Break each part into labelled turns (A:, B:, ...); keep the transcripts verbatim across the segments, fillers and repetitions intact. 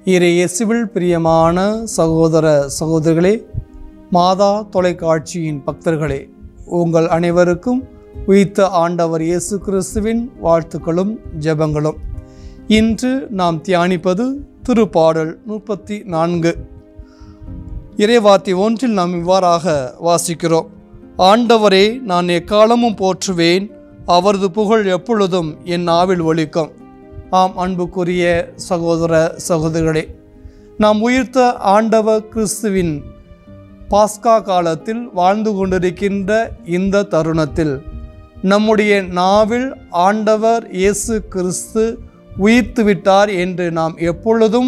A: இறையேசுவில் பிரியமான சகோதர சகோதரிகளே, மாதா தொலைக்காட்சியின் பக்தர்களே, உங்கள் அனைவருக்கும் உயிர்த்த ஆண்டவர் இயேசு கிறிஸ்துவின் வாழ்த்துக்களும் ஜெபங்களும். இன்று நாம் தியானிப்பது திருப்பாடல் முப்பத்தி நான்கு. இறைவார்த்தை ஒன்றில் நாம் இவ்வாறாக வாசிக்கிறோம்: ஆண்டவரே, நான் எக்காலமும் போற்றுவேன், அவரது புகழ் எப்பொழுதும் என் நாவில் ஒலிக்கும். ஆம், அன்புக்குரிய சகோதர சகோதரிகளே, நாம் உயிர்த்த ஆண்டவர் கிறிஸ்துவின் பாஸ்கா காலத்தில் வாழ்ந்து கொண்டிருக்கின்ற இந்த தருணத்தில் நம்முடைய நாவில் ஆண்டவர் இயேசு கிறிஸ்து உயிர்த்து விட்டார் என்று நாம் எப்பொழுதும்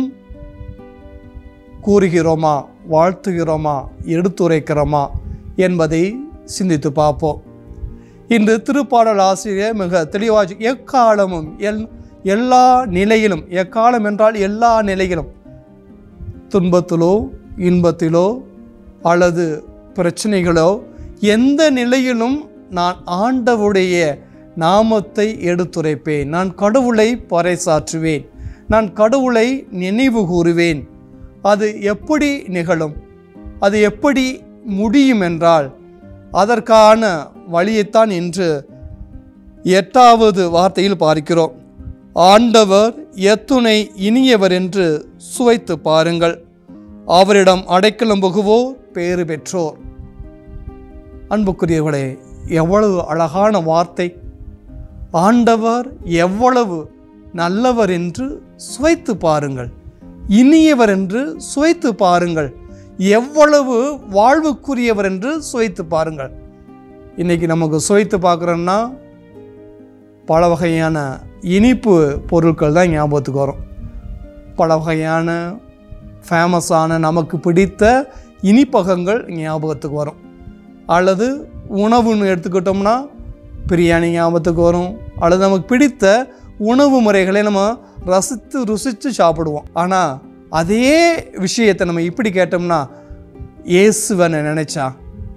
A: கூறுகிறோமா, வாழ்த்துகிறோமா, எடுத்துரைக்கிறோமா என்பதை சிந்தித்து பார்ப்போம். இன்று திருப்பாடல் ஆசிரியர் மிக தெளிவாக எக்காலமும் எல் எல்லா நிலையிலும், எக்காலம் என்றால் எல்லா நிலையிலும், துன்பத்திலோ இன்பத்திலோ அல்லது பிரச்சனைகளோ, எந்த நிலையிலும் நான் ஆண்டவருடைய நாமத்தை எடுத்துரைப்பேன், நான் கடவுளை பறைசாற்றுவேன், நான் கடவுளை நினைவு கூறுவேன். அது எப்படி நிகழும், அது எப்படி முடியும் என்றால் அதற்கான வழியைத்தான் இன்று எட்டாவது வார்த்தையில் பார்க்கிறோம். ஆண்டவர் எத்துணை இனியவர் என்று சுவைத்து பாருங்கள், அவரிடம் அடைக்கலம் புகுவோர் பேறு பெற்றோர். அன்புக்குரியவர்களே, எவ்வளவு அழகான வார்த்தை! ஆண்டவர் எவ்வளவு நல்லவர் என்று சுவைத்து பாருங்கள், இனியவர் என்று சுவைத்து பாருங்கள், எவ்வளவு வாழ்வுக்குரியவர் என்று சுவைத்து பாருங்கள். இன்னைக்கு நமக்கு சுவைத்து பார்க்குறோன்னா பல வகையான இனிப்பு பொருட்கள் தான் ஞாபகத்துக்கு வரும். பல வகையான ஃபேமஸான நமக்கு பிடித்த இனிப்பகங்கள் ஞாபகத்துக்கு வரும். அல்லது உணவுன்னு எடுத்துக்கிட்டோம்னா பிரியாணி ஞாபகத்துக்கு வரும். அல்லது நமக்கு பிடித்த உணவு முறைகளை நம்ம ரசித்து ருசித்து சாப்பிடுவோம். ஆனால் அதே விஷயத்தை நம்ம இப்படி கேட்டோம்னா, இயேசுவை நினைச்சா,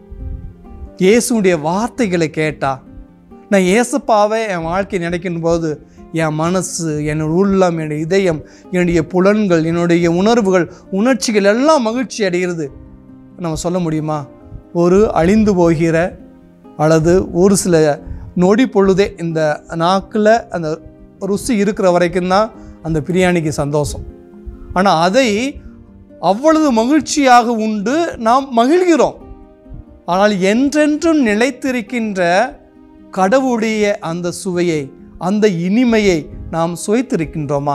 A: இயேசுடைய வார்த்தைகளை கேட்டா, நான் இயேசுப்பாவை என் வாழ்க்கை நினைக்கும் போது என் மனசு, என்னுடைய உள்ளம், என்னுடைய இதயம், என்னுடைய புலன்கள், என்னுடைய உணர்வுகள், உணர்ச்சிகள் எல்லாம் மகிழ்ச்சி அடைகிறது. நம்ம சொல்ல முடியுமா? ஒரு அழிந்து போகிற அல்லது ஒரு சில நொடி பொழுதே இந்த நாக்கில் அந்த ருசி இருக்கிற வரைக்கும் தான் அந்த பிரியாணிக்கு சந்தோஷம். ஆனால் அதை அவ்வளவு மகிழ்ச்சியாக உண்டு நாம் மகிழ்கிறோம். ஆனால் என்றென்றும் நிலைத்திருக்கின்ற கடவுளுடைய அந்த சுவையை, அந்த இனிமையை நாம் சுவைத்திருக்கின்றோமா?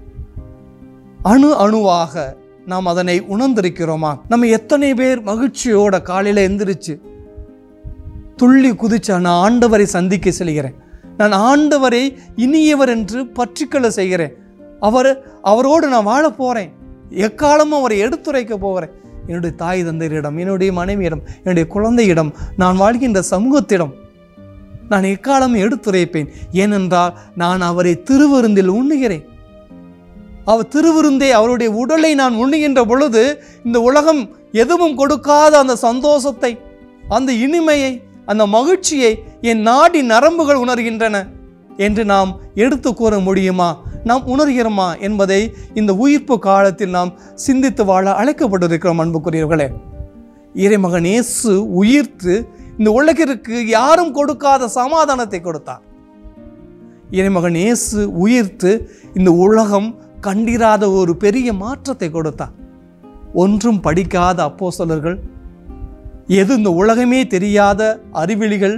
A: அணு அணுவாக நாம் அதனை உணர்ந்திருக்கிறோமா? நம்ம எத்தனை பேர் மகிழ்ச்சியோட காலையில் எந்திரிச்சு துள்ளி குதிச்சா, நான் ஆண்டவரை சந்திக்க செல்கிறேன், நான் ஆண்டவரை இனியவர் என்று பற்றிக்கொள்ள செய்கிறேன், அவர் அவரோடு நான் வாழ போகிறேன், எக்காலமும் அவரை எடுத்துரைக்க போகிறேன், என்னுடைய தாய் தந்தையரிடம், என்னுடைய மனைவியிடம், என்னுடைய குழந்தையிடம், நான் வாழ்கின்ற சமூகத்திடம் நான் எக்காலம் எடுத்துரைப்பேன். ஏனென்றால் நான் அவரை திருவிருந்தில் உண்ணுகிறேன். அவர் திருவிருந்தை, அவருடைய உடலை நான் உண்ணுகின்ற பொழுது இந்த உலகம் எதுவும் கொடுக்காத அந்த சந்தோஷத்தை, அந்த இனிமையை, அந்த மகிழ்ச்சியை என் நாடி நரம்புகள் உணர்கின்றன என்று நாம் எடுத்து கூற முடியுமா? நாம் உணர்கிறோமா என்பதை இந்த உயிர்ப்பு காலத்தில் நாம் சிந்தித்து வாழ அழைக்கப்பட்டிருக்கிறோம். அன்புக்குரியவர்களே, இறைமகன் இயேசு உயிர்த்து இந்த உலகிற்கு யாரும் கொடுக்காத சமாதானத்தை கொடுத்தார். இறைமகன் இயேசு உயிர்த்து இந்த உலகம் கண்டிராத ஒரு பெரிய மாற்றத்தை கொடுத்தார். ஒன்றும் படிக்காத அப்போஸ்தலர்கள், எது இந்த உலகமே தெரியாத அறிவிலிகள்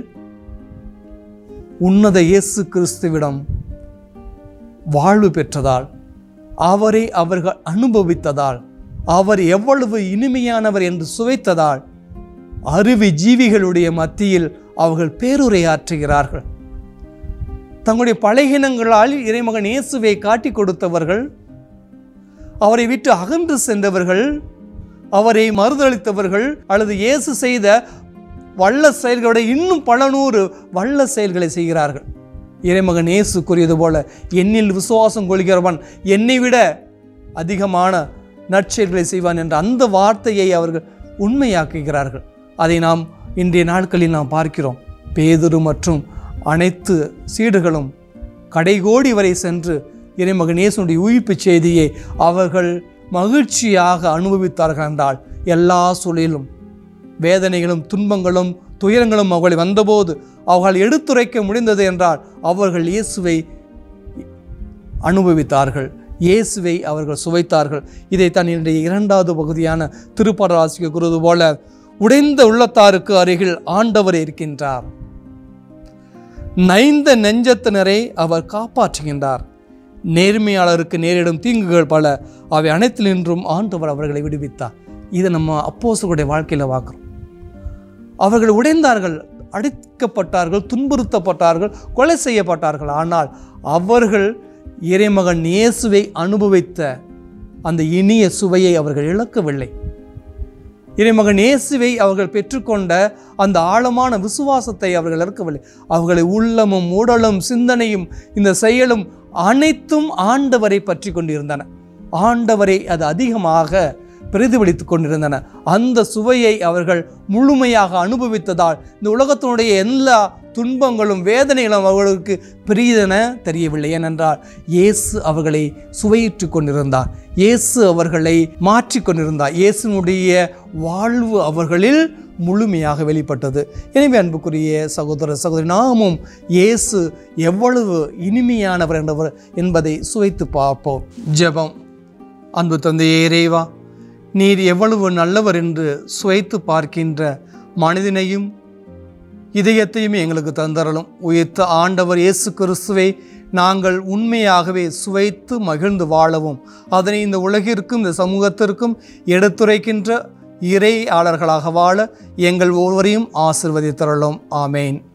A: உன்னத இயேசு கிறிஸ்துவிடம் வாழ்வு பெற்றதால், அவரை அவர்கள் அனுபவித்ததால், அவர் எவ்வளவு இனிமையானவர் என்று சுவைத்ததால் அருவி ஜீவிகளுடைய மத்தியில் அவர்கள் பேருரையாற்றுகிறார்கள். தங்களுடைய பலகீனங்களால் இறைமகன் இயேசுவை காட்டி கொடுத்தவர்கள், அவரை விட்டு அகன்று சென்றவர்கள், அவரை மறுதளித்தவர்கள், அல்லது இயேசு செய்த வல்ல செயல்களோட இன்னும் பல நூறு வல்ல செயல்களை செய்கிறார்கள். இறைமகன் இயேசு கூறியது போல, என்னில் விசுவாசம் கொள்கிறவன் என்னை விட அதிகமான நற்செயல்களை செய்வான் என்ற அந்த வார்த்தையை அவர்கள் உண்மையாக்குகிறார்கள். அதை நாம் இன்றைய நாட்களில் நாம் பார்க்கிறோம். பேதுரு மற்றும் அனைத்து சீடர்களும் கடைகோடி வரை சென்று இறைமகன் இயேசுடைய உயிர்ப்பு செய்தியை அவர்கள் மகிழ்ச்சியாக அனுபவித்தார்கள் என்றால், எல்லா சூழலிலும் வேதனைகளும் துன்பங்களும் துயரங்களும் அவர்களை வந்தபோது அவர்கள் எடுத்துரைக்க முடிந்தது என்றால் அவர்கள் இயேசுவை அனுபவித்தார்கள், இயேசுவை அவர்கள் சுவைத்தார்கள். இதைத்தான் என்னுடைய இரண்டாவது பகுதியான திருப்பாடல் வாசிக்க கூறுவது போல, உடைந்த உள்ளத்தாருக்கு அருகில் ஆண்டவர் இருக்கின்றார், நைந்த நெஞ்சத்தினரை அவர் காப்பாற்றுகின்றார். நேர்மையாளருக்கு நேரிடும் தீங்குகள் பல, அவை அனைத்தினின்றும் ஆண்டவர் அவர்களை விடுவித்தார். இதை நம்ம அப்போஸ்தலர்களுடைய வாழ்க்கையில் பார்க்குறோம். அவர்கள் உடைந்தார்கள், அடிக்கப்பட்டார்கள், துன்புறுத்தப்பட்டார்கள், கொலை செய்யப்பட்டார்கள். ஆனால் அவர்கள் இறைமகன் இயேசுவை அனுபவித்த அந்த இனிய சுவையை அவர்கள் இழக்கவில்லை. இறைமகன் இயேசுவை அவர்கள் பெற்றுக்கொண்ட அந்த ஆழமான விசுவாசத்தை அவர்கள் இழக்கவில்லை. அவர்களை உள்ளமும் உடலும் சிந்தனையும் இந்த செயலும் அனைத்தும் ஆண்டவரை பற்றி கொண்டிருந்தன. ஆண்டவரை அது அதிகமாக பிரதிபலித்து கொண்டிருந்தன. அந்த சுவையை அவர்கள் முழுமையாக அனுபவித்ததால் இந்த உலகத்தினுடைய எல்லா துன்பங்களும் வேதனைகளும் அவர்களுக்கு பெரியதென தெரியவில்லை. ஏனென்றால் இயேசு அவர்களை சுவையிட்டு கொண்டிருந்தார், இயேசு அவர்களை மாற்றி கொண்டிருந்தார், இயேசுனுடைய வாழ்வு அவர்களில் முழுமையாக வெளிப்பட்டது. எனவே அன்புக்குரிய சகோதர சகோதரி, நாமும் இயேசு எவ்வளவு இனிமையானவர் என்றவர் என்பதை சுவைத்து பார்ப்போம். ஜெபம். அன்பு தந்தையே இறைவா, நீர் எவ்வளவு நல்லவர் என்று சுவைத்து பார்க்கின்ற மனிதனையும் இதயத்தையும் எங்களுக்கு தந்தரலும். உயிர்த்த ஆண்டவர் இயேசு கிறிஸ்துவை நாங்கள் உண்மையாகவே சுவைத்து மகிழ்ந்து வாழவும், அதனை இந்த உலகிற்கும் இந்த சமூகத்திற்கும் எடுத்துரைக்கின்ற இறையாளர்களாக வாழ எங்கள் ஒவ்வொருவரையும் ஆசீர்வதித்தரலும். ஆமேன்.